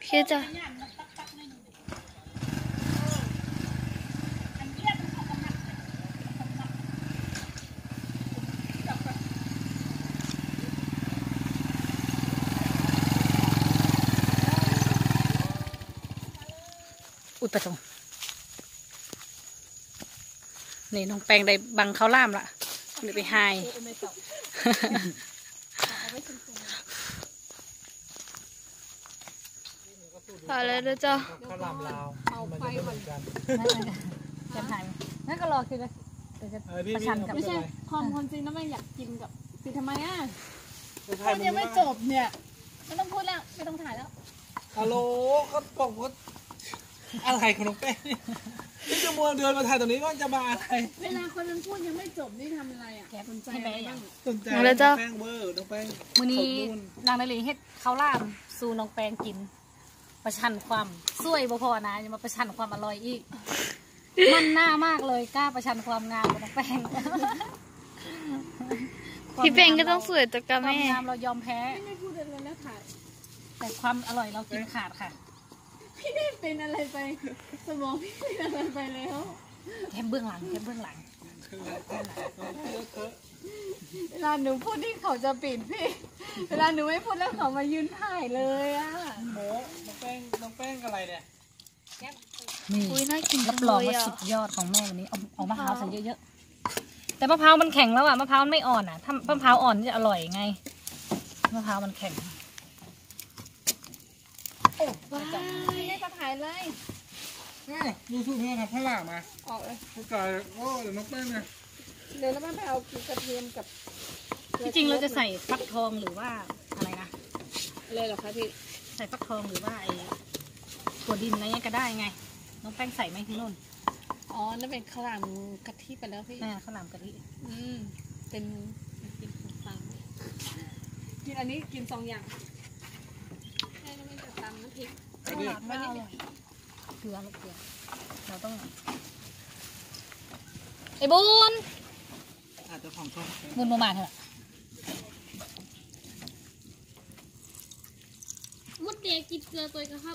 เคจ้ะอุยประจงนี่น้องแปงได้บังข้าวล่ามละเดี๋ยวไปไฮพอแล้วนะจ๊ะข้าวหลามลาวเอาไฟก่อนจะถ่ายนั่นก็รอคือจะประชันกับไม่ใช่ความจริงนะไม่อยากกินกับสิทำไมอ่ะพูดยังไม่จบเนี่ยไม่ต้องพูดแล้วไม่ต้องถ่ายแล้วฮัลโหลก็บอกว่าอะไรของน้องแป้งนี่จะมัวเดินมาถ่ายตรงนี้ว่าจะมาอะไรเวลาคนมันพูดยังไม่จบนี่ทำอะไรอ่ะแกสนใจอะไรบ้างสนใจน้องแป้งเวอร์น้องแป้งมื้อนี้นางนาลีเฮ็ดข้าวล่ามสู่น้องแป้งกินประชันความสวยบ่พอนะยังมาประชันความอร่อยอีกมันหน้ามากเลยกล้าประชันความงามกับน้องแป้งพี่เพลงก็ต้องสวยตัวกับแม่ความงามเรายอมแพ้ไม่พูดอะไรแล้วค่ะแต่ความอร่อยเรากินขาดค่ะพี่ได้เป็นอะไรไปสมองพี่เป็นอะไรไปแล้วแค่เบื้องหลังเวลาหนูพูดที่เขาจะปิดพี่เวลาหนูไม่พูดแล้วเขามายืนถ่ายเลยอ่ะโหน้องแป้งอะไรเนี่ยนี่น่ากินรับรองว่าสุดยอดของแม่วันนี้เอามะพร้าวใส่เยอะๆแต่มะพร้าวมันแข็งแล้วอ่ะมะพร้าวมันไม่อ่อนอ่ะถ้ามะพร้าวอ่อนจะอร่อยไงมะพร้าวมันแข็งโอ้ว้าวไม่ได้จะถ่ายเลยดูสูตรเพื่อนครับข้าวหลามมาออกเลยข้าวไก่โอ้เดี๋ยวน้องแป้งเนี่ยเดี๋ยวแล้วแม่เอากระเทียมกับจริงๆเราจะใส่ฟักทองหรือว่าอะไรนะเลยเหรอคะพี่ใส่ฟักทองหรือว่าไอ้ถั่วดินอะไรเงี้ยก็ได้ไงน้องแป้งใส่ไหมที่นู่นอ๋อนั่นเป็นข้าวหลามกะทิไปแล้วพี่ข้าวหลามกะทิเป็นกินของฟังกินอันนี้กิน2 อย่างแค่ไม่จะตำน้ำพริกข้าวหลามไม่อร่อยเกลือลูกเกลือเราต้องไอ้บุญอาจจะของส้มบุญประมาณเท่าไหร่มุดเด็กกินเกลือตัวกันครับ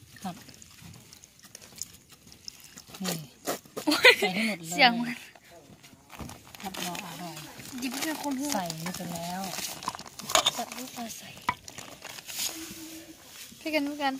นี่ใส่ให้หมดเลยเสียงมันรับรองอร่อยหยิบเป็นคนใส่นี่ไปแล้วจับลูกใส่พี่กันน้ำตาล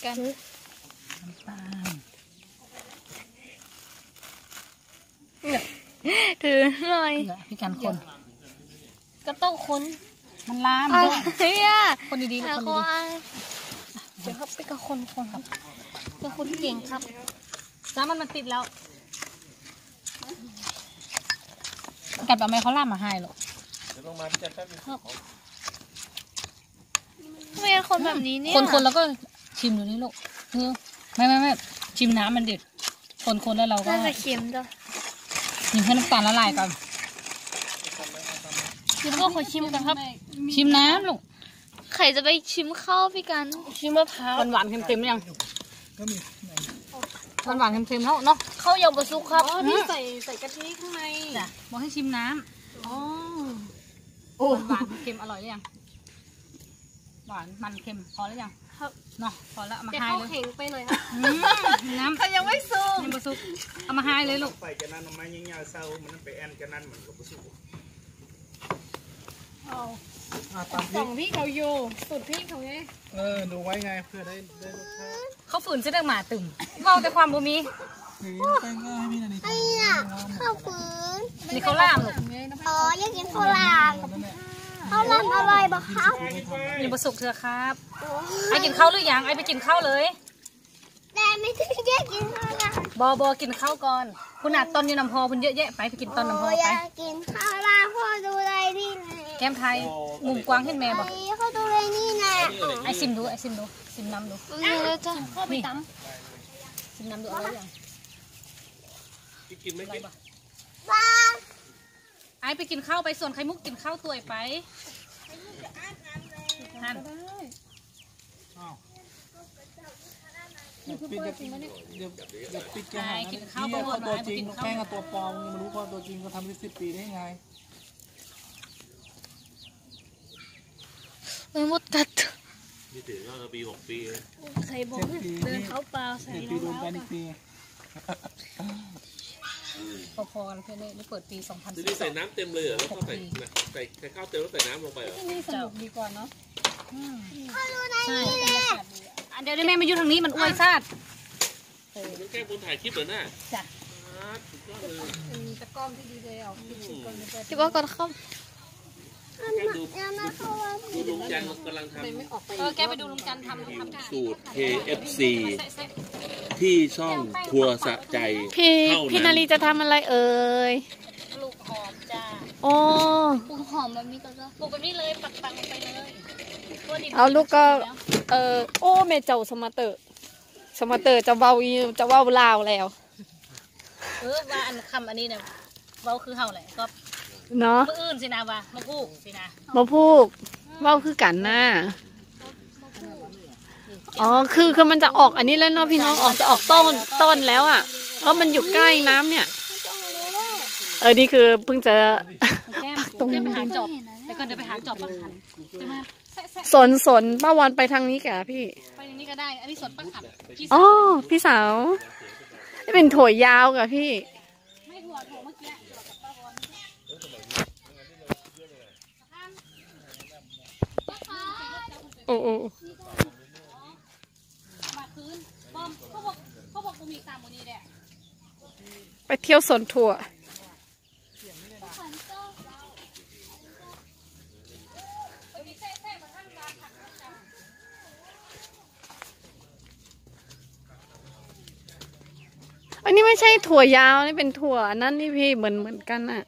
ถือหน่อยพี่กันคนก็ต้องคนมันล้ามด้วยคนดีๆคนดีเดี๋ยวครับไปกับคนครับเป็นคนเก่งครับจ้ามันติดแล้วกัดแบบไม่เขาล่ามมาให้หรอกเดี๋ยวลงมาพี่จันแป๊บนึงทำไมคนแบบนี้เนี่ยคนแล้วก็ชิมดูนี่ลูกไม่ชิมน้ำมันเด็ดคนแล้วเราก็น่าจะเค็มจ้ะชิมให้น้ำตาลละลายก่อนชิมก็ขอชิมกันครับชิมน้ำลูกใครจะไปชิมข้าวพี่กันชิมมะพร้าวหวานเค็มๆยังหวานเค็มๆแล้วเนาะข้าวยำปลาซุกครับพี่ใส่กะทิข้างในจ้ะบอกให้ชิมน้ำหวานเค็มอร่อยหรือยังหวานมันเค็มพอแล้วยังเนาะพอแล้วเอามาให้เลยแข็งไปหน่อยครับน้ำเขายังไม่สุกยังไม่สุกเอามาให้เลยลูกไปกันนั่นทำไมยิ่งยาวเศร้ามันไปแอนกันนั่นเหมือนกับสุกส่องพี่เขาอยู่สุดพี่เขาไงดูไว้ไงเพื่อได้รสชาติเขาฝืนเสด็จหมาตึงเมาแต่ความบ่มีแป้งง่ายพี่นันนี่ข้าวฝืนนี่เขาล่ามลูกอยากกินข้าวลามข้าวลามอร่อยบ่ครับยังประสุกเถอะครับไอ้กินข้าวหรือยังไอ้ไปกินข้าวเลยแต่ไม่ได้อยากกินข้าวลามบอกินข้าวก่อนคุณอาจตอนอยู่น้ำพอคุณเยอะแยะไปกินตอนน้ำพอไปอยากกินข้าวลามพ่อดูอะไรนี่ไงแก้มไทยมุมกว้างเห็นแม่บอกเขาดูอะไรนี่ไงไอ้ซิมดูซิมน้ำดูเลยจ้ะพ่อไปตำซิมน้ำดูอะไรอย่างกินไม่กินไอ้ไปกินข้าวไปส่วนไข่มุกกินข้าวตัวไปนั่นปิดเดี๋ยวปิดกันกินข้าวตัวจริงแป้งกับตัวปลอมไม่รู้ว่าตัวจริงก็ทำได้10 ปีได้ไงไม่หมดกัดนี่ถึงก็ปี6 ปีใครบอกเดินเท้าเปล่าใส่ปีรองรวมเท้ากันอีกปีพอๆแล้วเพื่อนนี่เปิดปีทีนี้ใส่น้ำเต็มเลยเหรอแล้วก็ใส่ข้าวเต็มแล้วใส่น้ำลงไปเหรอที่นี่สนุกดีกว่าเนาะใช่เดี๋ยวแม่มาอยู่ทางนี้มันอวยซาดมันแก้บนถ่ายคลิปเหรอน่ะจ้ะสุดยอดเลยมีตะกร้องที่ดีเลยอ่ะคิดถึงก่อนเลยที่ว่าก่อนเข้าแค่ดูลุงจันทร์กำลังทำแกไปดูลุงจันทร์ทำสูตร KFC ที่ช่องครัวสะใจพี่นาลีจะทำอะไรเอ่ยปลูกหอมจ้าโอ้ปลูกหอมแบบนี้ก็จะปลูกแบบนี้เลยปักๆลงไปเลยเอาลูกก็โอ้แม่เจ้าสมาเตอร์จะเว้าลาวแล้วว่าอันคำอันนี้เนี่ยเว้าคือเฮาแหละก็เนาะมื้ออื่นสินะว่ามาพูกสินะมาพูกเว้าคือกันนะอ๋อคือมันจะออกอันนี้แล้วเนาะพี่น้องจะออกต้นแล้วอ่ะมันอยู่ใกล้น้ำเนี่ยนี่คือเพิ่งจะตรงนี้ไปหาจอบแต่ก่อนเดี๋ยวไปหาจอบปักขันจะมาสนป้าวันไปทางนี้แกพี่ไปอย่างนี้ก็ได้อันนี้สวนปักขันอ๋อพี่สาวนี่เป็นถั่วยาวกับพี่ไม่หัวโถเมื่อกี้โอ้มาคืนบอมเขาบอกกูมีตามวันนี้แหละไปเที่ยวสวนถั่วอันนี้ไม่ใช่ถั่วยาวนี่เป็นถั่วนั่นนี่พี่เหมือนกันอ่ะ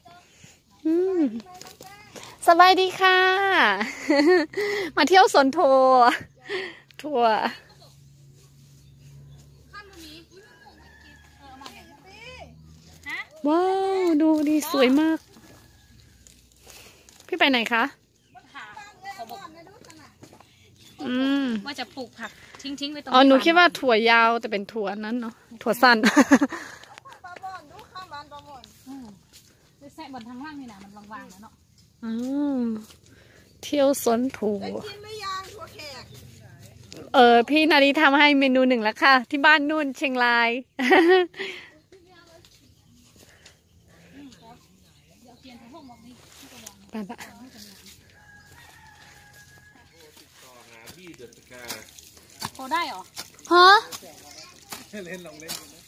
สบายดีค่ะ มาเที่ยวสวนถั่วว้าวดูดีสวยมากพี่ไปไหนคะว่าจะปลูกผักทิ้งไว้ตรงหนูคิดว่าถั่วยาวแต่เป็นถั่วนั้นเนาะถั่วสั้นแซะบนทางล่างนี่นะมันวางๆแล้วเนาะเที่ยวสวนถั่วพี่นาลีทำให้เมนูหนึ่งแล้วค่ะ ที่บ้านนู่นเชียงรายไปปะโตได้เหรอฮะเล่นลองเล่น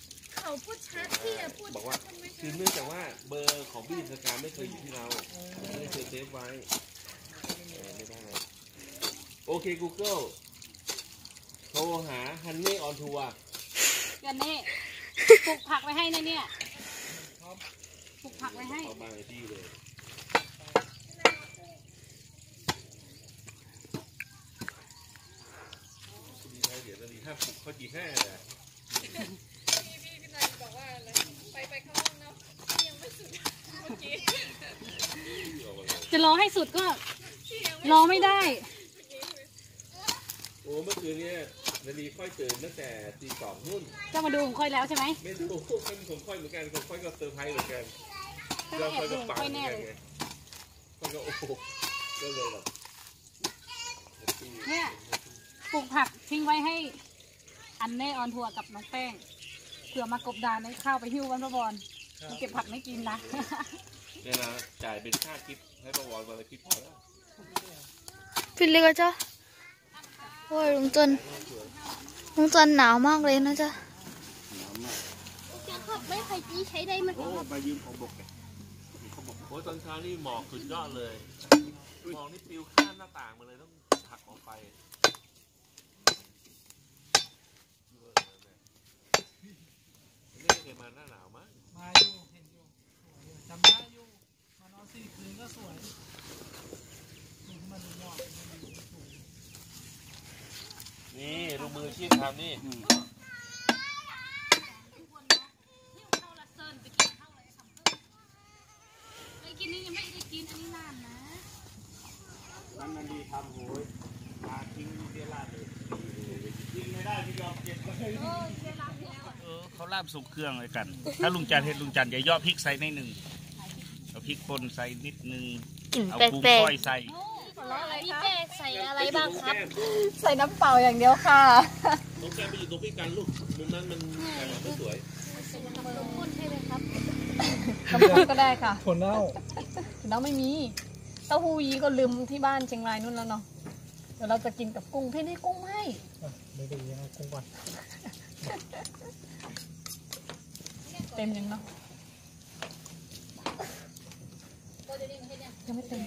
บอกว่าคือเนื่องจากว่าเบอร์ของพี่สกาไม่เคยอยู่ที่เราไม่เคยเซฟไว้ไม่ได้โอเค Google โทรหาฮันนี่ออนทัวร์กันนี่ปลูกผักไว้ให้นะเนี่ยปลูกผักไว้ให้เอามาในที่เลยดีใจเดี๋ยวนาฬิกาปลุกเขาจี5แหละจะรอให้สุดก็รอไม่ได้โอ้เมื่อคืนนี้นาฬิกาค่อยตื่นตั้งแต่ตี2นู่นจะมาดูของค่อยแล้วใช่ไหมไม่รู้เป็นของค่อยเหมือนกันของค่อยก็เซอร์ไพรส์เหมือนกันก็เราแอบค่อยดูก็ของปังค่อยเหมือแน่นกันเลยไงค่อยก็โอ้โหก็เลยแบบเนี่ยปลูกผักทิ้งไว้ให้อันเน่ออนทัวร์กับน้องแป้งเผื่อมากบดานในข้าวไปหิ้ววันพระบอลมาเก็บผักไม่กินนะเนี่ยนะจ่ายเป็นค่าคลิปให้ประวรวันละคลิปพอแล้วพี่เล็กจ้ะโอ้ยลุงจนหนาวมากเลยนะจ๊ะจะขับไม่ใครจี้ใช้ได้มันโอ้ไปยืมของบกเนี่ยเขาบอกโอ้ยตอนเช้านี่หมอกสุดยอดเลยหมอกนี่ปลิวข้ามหน้าต่างมาเลยต้องหักออกไปไม่เคยมาหน้าหนาวมั้งมาอยู่เห็นอยู่จำได้อยู่มานอน4 คืนก็สวยมันหมอกนี่ลูกมือชีพทำนี่กินนี่ยังไม่ได้กินอันนี้นานนะมันดีทำโหยมาทิ้งเสียลาดเลยทิ้งไม่ได้ที่ยอมเก็บไว้เขาลาบสุกเครื่องเลยกัน ถ้าลุงจันเห็นลุงจันจะย่อพริกใส่ในหนึ่งเอาพริกป่นใส่นิดนึงเอากุ้งก้อยใส่พี่เป้ใส่อะไรบ้างครับใส่น้ำเปล่าอย่างเดียวค่ะน้องแก้มไปอยู่ตรงพี่กันลูกมุมนั้นมันถ่ายมาไม่สวยพูดให้เลยครับน้ำพุก็ได้ค่ะถั่วเน่าเราไม่มีเต้าหู้ยี้ก็ลืมที่บ้านเชียงรายนู่นแล้วเนาะเดี๋ยวเราจะกินกับกุ้งพี่ให้กุ้งให้ไม่ได้ยังกุ้งก่อนเต็มยังเนาะยังไม่เต็ม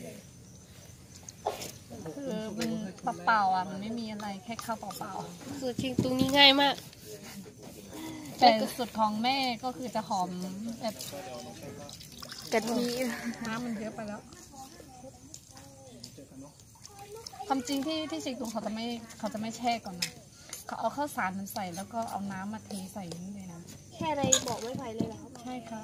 คือมันเปล่าๆอ่ะมันไม่มีอะไรแค่ข้าวเปล่าสูตรจริงตรงนี้ง่ายมากๆแต่สูตรของแม่ก็คือจะหอมแบบกะทิน้ำมันเยอะไปแล้วความจริงที่สิงตุงเขาจะไม่แช่ก่อนนะเขาเอาข้าวสารมันใส่แล้วก็เอาน้ำมาเทใส่นี่เลยนะแค่อะไรบอกไม่ไผ่เลยเหรอครับใช่ครับ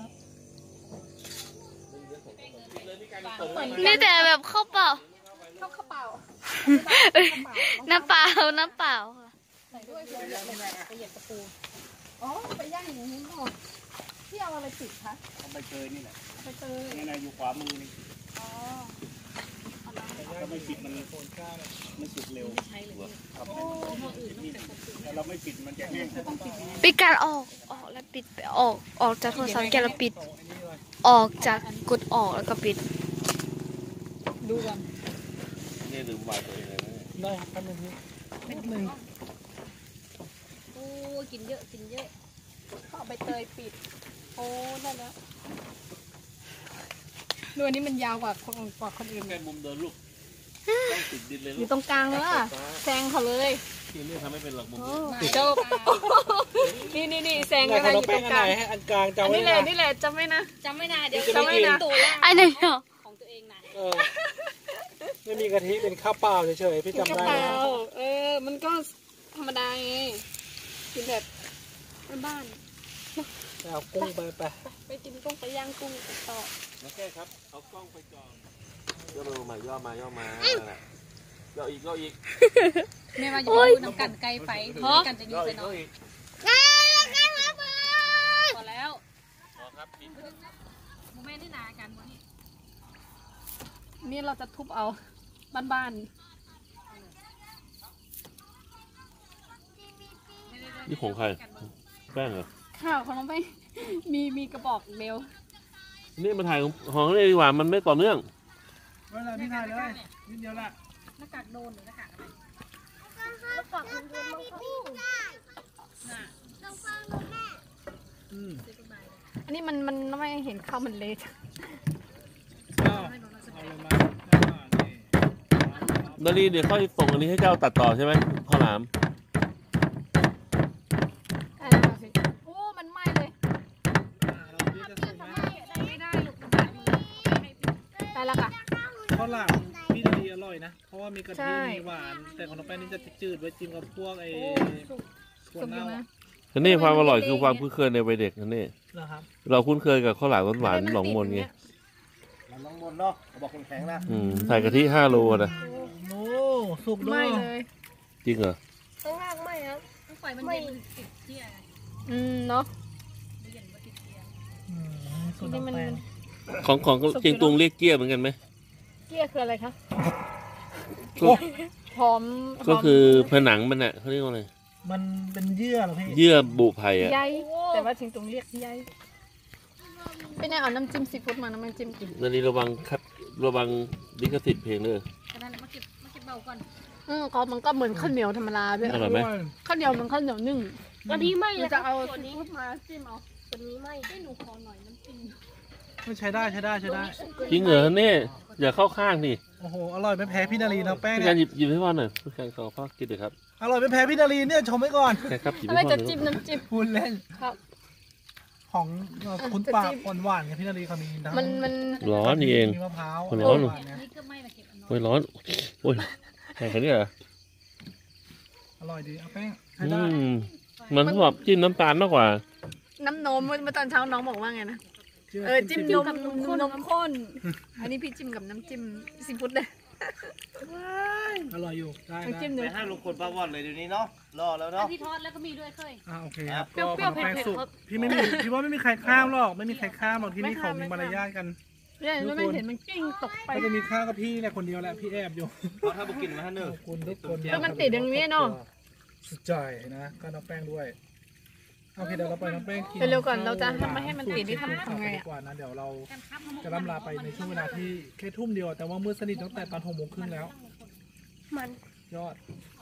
นี่แต่แบบข้าวเปล่าข้าวเปล่าน้ำเปล่าน้ำเปล่าค่ะใส่ด้วยประหยัดตะปูอ๋อไปย่างอย่างนี้ก่อนพี่เอาอะไรปิดคะเอาใบเตยนี่แหละไปเตยนี่นะอยู่ขวามือนี่อ๋อถ้าไม่ปิดมันสุกเร็วครับถ้าเราไม่ปิดมันจะแห้งปิดการออกแล้วปิดออกจากโทรศัพท์แกแล้วปิดออกจากกดออกแล้วก็ปิดดูกันนี่ลืมวายตัวเองเลยนะได้ครับแป๊บนึงนิดนึงโอ้กินเยอะกินเยอะเขาเอาไปเตยปิดโอ้ได้แล้วดูอันนี้มันยาวกว่าคนอื่นแก้มุมเดินลูกต้องติดดินเลยอลูยู่กตรงกลางเลยอ่ะแซงเขาเลยที่นี่ทำไม่เป็นหลักมุมจบนี่แซงไหนกันขนะออง ยู่แป้ตงรงอันกไหนลางให้อันกลางจำอันไว้นี้แหละนะนี่แหละจำไว้นะจำไม่นานเดี๋ยวจำไม่นานตู่ล่างอันนี้เหรอของตัวเองนะไม่มีกะทิเป็นข้าวเปล่าเฉยๆพี่จำกระได้เป๋านะมันก็ธรรมดาไงกินแบบบ้านเอากุ้งไปๆไปกินกุ้งไปย่างกุ้งกันต่อน้องแก้ครับเอากล้องไปจองย่อมาย่อมาย่ออีกแม่ว่าอย่าพูดน้ำกันไกลไปกันจะยิงย่อไปอีกเนาะ พอแล้วครับโมเมนต์ที่นากันวันนี้นี่เราจะทุบเอาบ้านนี่ของใครแป้งเหรอๆข้าวของน้องไปมีกระบอกเดียวนี่มาถ่ายของนี่ดีกว่ามันไม่ต่อเนื่องไม่เป็นไรพี่ถ่ายเลยนิดเดียวละหน้ากากโดนหรือหน้ากากอะไรอันนี้มันไม่เห็นข้าวมันเละเอาเลยมานี่นารีเดี๋ยวค่อยส่งอันนี้ให้เจ้าตัดต่อใช่ไหมข้าวหลามโอ้มันไหม้เลยเราพี่จะส่งไหมไม่ได้ลูกมันแบบนี้ได้แล้วค่ะข้าวหลามพี่จะดีอร่อยนะ เพราะว่ามีกะใช่ทิมีหวาน แต่ของน้องแป้งนี่จะจืดไว้จิ้มกับพวกไอ้สุกถั่วสุกอเน่ายู่นะอันนี้ความอร่อยคือความคุ้นเคยในวัยเด็กนั่นนี่นะครับเราคุ้นเคยกับข้าวหลามหวานๆหนองมนไงน้องมนเนาะบอกแข็งๆนะใส่กะทิ5 โลนะโอ้สุกด้วไหม้ยเลยจริงเหรอข้างล่างไม่ครับต้องปล่อยมันเย็นติดเที่ยไงเนาะเย็นมาติดเที่ยสุกนี่น้ำมันแป้งของเจียงตุงเรียกเกี้ยเหมือนกันไหมเกี้ยคืออะไรคะก็หอมก็คือผนังมันอ่ะเขาเรียกว่าอะไรมันเป็นเยื่อเหรอพี่เยื่อบุไผ่อ่ะใยแต่ว่าถึงตรงเรียกใยเป็นไงเอาน้ำจิ้มซีฟู้ดมาน้ำจิ้มกินนารีระวังลิขสิทธิ์เพลงเลยฉะนั้นมาเก็บเบาก่อนก็มันก็เหมือนข้าวเหนียวธรรมดาด้วยอร่อยไหมข้าวเหนียวมันข้าวเหนียวนึ่งวันนี้ไม่หเลรืยอคจะรับเอาส่วนซีนี้ฟู้ดมาจิ้มเอาส่วนนี้ไม่ให้หนูขอหน่อยน้ำจิ้มไม่ใช้ได้ใช้ได้ใช้ได้จริงเหรอเนี่ยอย่าเข้าข้างนี่โอ้โห อร่อยไม่แพ้พี่นารีนะแป้งพี่เนี่การยหยิบให้พ่อหน่อยพี่การขอพ่อกินเลยครับอร่อยไม่แพ้พี่นารีเนี่ยชมไว้ก่อนใช่ครับหยิบอะไรให้พ่อจะหน่อยจิ้มน้ำจิ้มพูดเล่นครับของคุณป่าจะจิ้มหวานๆไงพี่นารีเขามีทั้งมันร้อนนี่เองมีมะพร้าวร้อนหวานๆเนี่ยนี่ก็ไม่มาเก็บอันน้อยโอ้ยร้อนโอ้ยแค่นี้เหรออร่อยดีเอาแป้งใช้อืได้มมันชอบจิ้มน้ำตาลมากกว่าน้ำนมเมื่อตอนเช้าน้องบอกว่าไงนะจิ้มนมข้น อันนี้พี่จิ้มกับน้ำจิ้มซีฟู้ดเลยอร่อยอยู่ได้น้ำจิ้มได้เนื้อให้ลุงคนป้าว่อนเลยเดี๋ยวนี้เนาะรอแล้วเนาะที่ทอดแล้วก็มีด้วยเคยโอเคครับเปรี้ยวๆก็ขนมแป้งเผ็ดๆสุกครับพี่ไม่มีพี่ว่าไม่มีใครข้ามหรอกไม่มีใครข้ามหรอกที่นี่เขามีมารยาทกันเนี่ยแล้วไม่เห็นมันกิ้งตกไปก็จะมีข้าวกับพี่แหละคนเดียวแหละพี่แอบอยู่เพราะถ้าบุกินมาท่านเนขอะอบคุณทุกคนแล้วมันติดอย่างนี้เนาะสุดใจนะก็น้องแป้งด้วยโอเคเดี๋ยวเราไปน้องแป้งกินเร็วๆก่อนเราจะไม่ให้มันติดที่ทำไงดีอ่ะกว่านะเดี๋ยวเราจะล่ำลาไปในช่วงเวลาที่แค่ทุ่มเดียวแต่ว่ามืดสนิทตั้งแต่ตอน6 โมงครึ่งแล้วมันยอด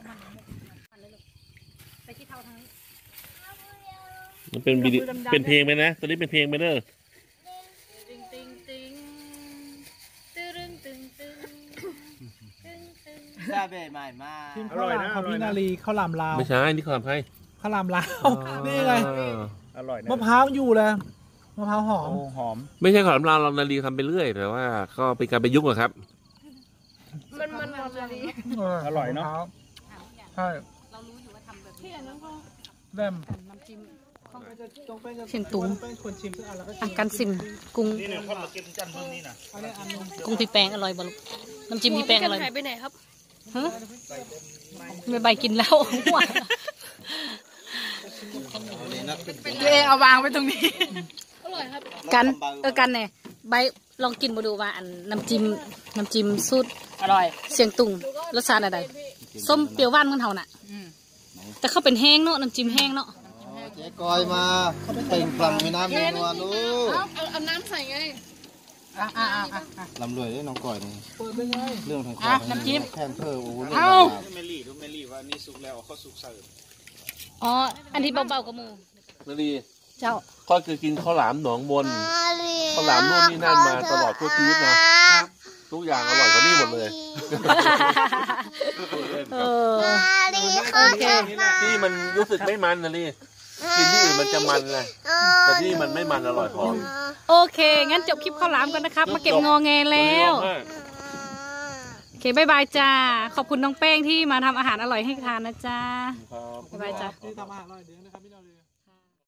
ไปที่เท้าทั้งนี้มันเป็นวิดีเป็นเพลงไหมนะตอนนี้เป็นเพลงไหมเนอะติงติงติงตึงตึงตึงตึงตึงซาเบ้ใหม่มาทีมข้าวหลามของพี่นาลีข้าวหลามลาวไม่ใช่นี่ความให้ข้าวหลามลาวนี่ไงอร่อยนะมะพร้าวอยู่เลยมะพร้าวหอมโอ้หอมไม่ใช่ขอมเรานาลีทำไปเรื่อยแต่ว่าก็เป็นการประยุกต์อะครับมันอะไรอร่อยเนอะมพวใช่เรารู้อยู่ว่าทำแบบนี้แรมน้ำจิ้มเชียงตุงคนชิมสักอันแล้วก็อ่ะกันซิมกุ้งนี่เนี่ยคนมาเก็บจันทร์เพิ่งนี่นะอันนี้อันนึงกุ้งพี่แปงอร่อยบ่ลูกน้ำจิ้มพี่แปงอร่อยหายไปไหนครับฮะไม่ใบกินแล้วหัวเอาวางไว้ตรงนี้อร่อยครับกันกันเนี่ยใบลองกินมาดูว่าอันน้ำจิ้มสูตรอร่อยเสียงตุงรสชาติอะไรส้มเปรี้ยวหวานของเขาน่ะแต่เขาเป็นแห้งเนาะน้ำจิ้มแห้งเนาะเจ๊กอยมาเต่งปลังมีน้ำมีนวลลูกเอาน้ำใส่ไงลำรวยด้วยน้องก่อยนี่เรื่องทางคอแค่เธอโอ้โหเมลี่ดูเมลี่ว่านี่สุกแล้วเขาสุกเสิร์ฟอ๋ออันที่เบาๆกับมูนาลีเจ้าก็คือกินข้าวหลามหนองมนข้าวหลามนู่นนี่นั่นมาตลอดทั่วชีวิตนะทุกอย่างอร่อยกว่านี่หมดเลยเออโอเคที่มันรู้สึกไม่มันนาลีกินที่อื่นมันจะมันไงแต่ที่มันไม่มันอร่อยพอโอเคงั้นจบคลิปข้าวหลามกันนะครับ มาเก็บงอแงแล้วโอเคบายบายจ้าขอบคุณน้องแป้งที่มาทำอาหารอร่อยให้ทานนะจ้าครับบ๊ายบายจ้าที่ทำอาหารอร่อยเดี๋ยวนะครับพี่นาลี